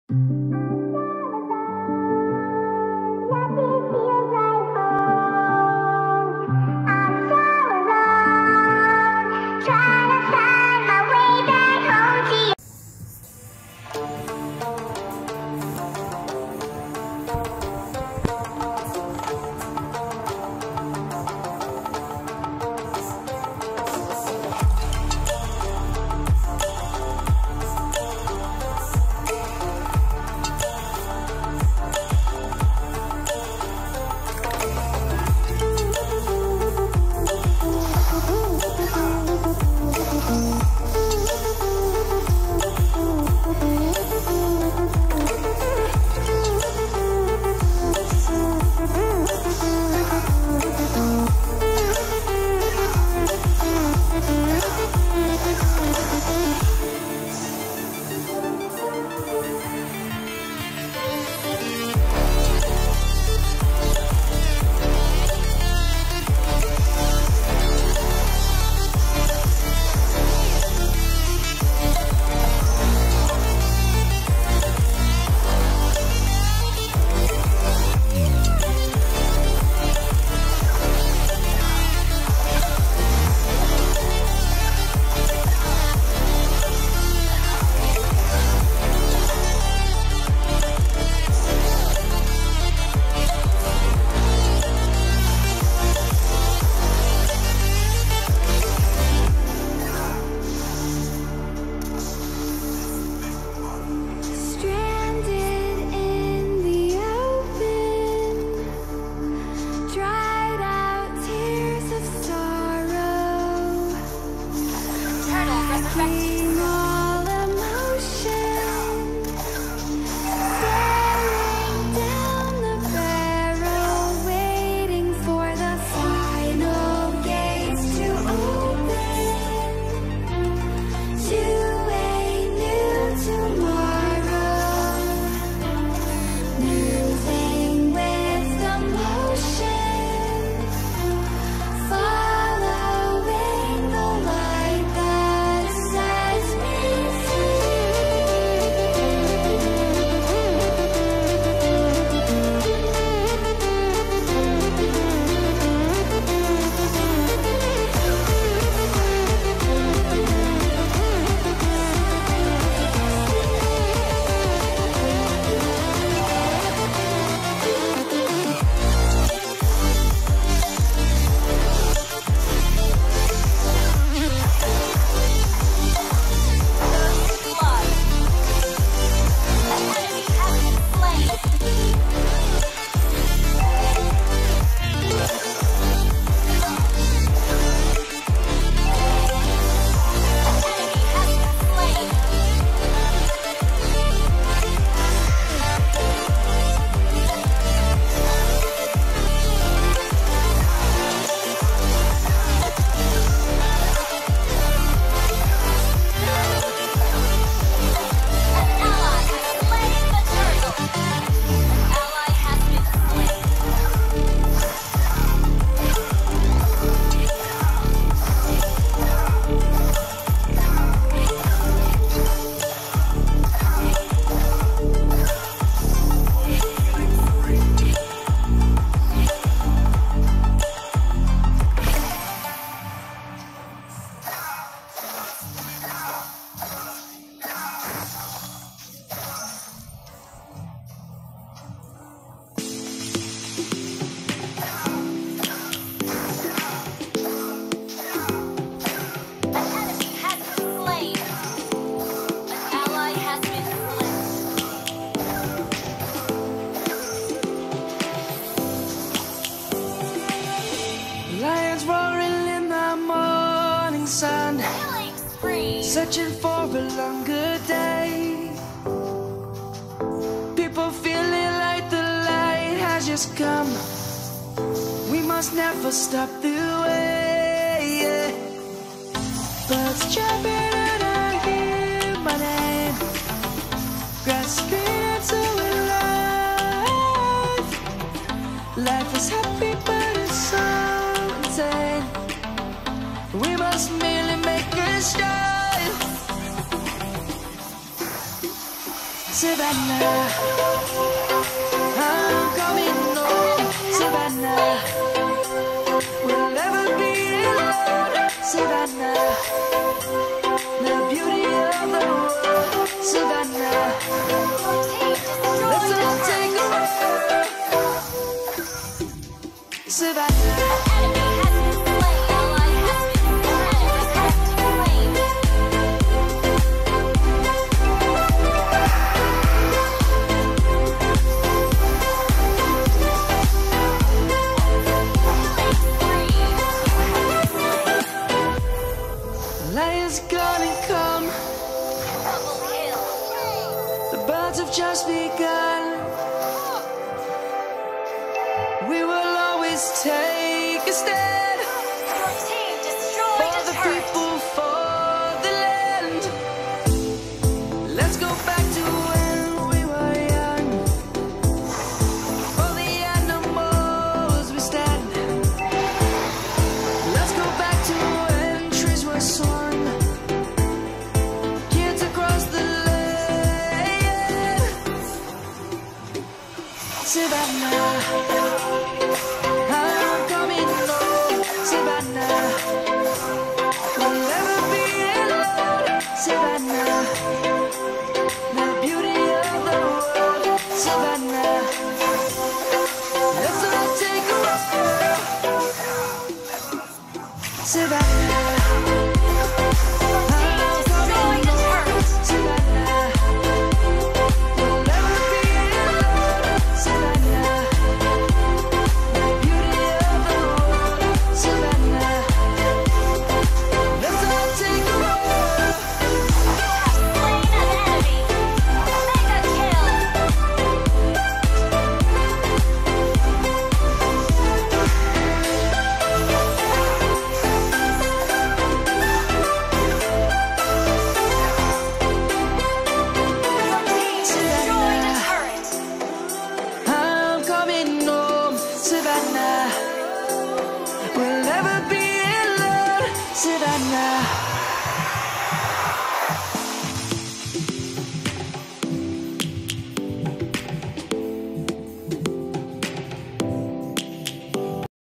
searching for a longer day. People feeling like the light has just come. We must never stop the way. Birds jumping and I hear my name, grasping into life. Life is happy but it's so insane. We must merely make a start. Savannah, I'm coming home. Savannah, we'll never be alone. Savannah, the beauty of the world. Savannah, let's all take a walk. Savannah. Lion's gonna come. The birds have just begun. We will always take a stand for the people, for the land. Let's go back to when we were young. For the animals we stand. Let's go back to when trees were swung. Savannah.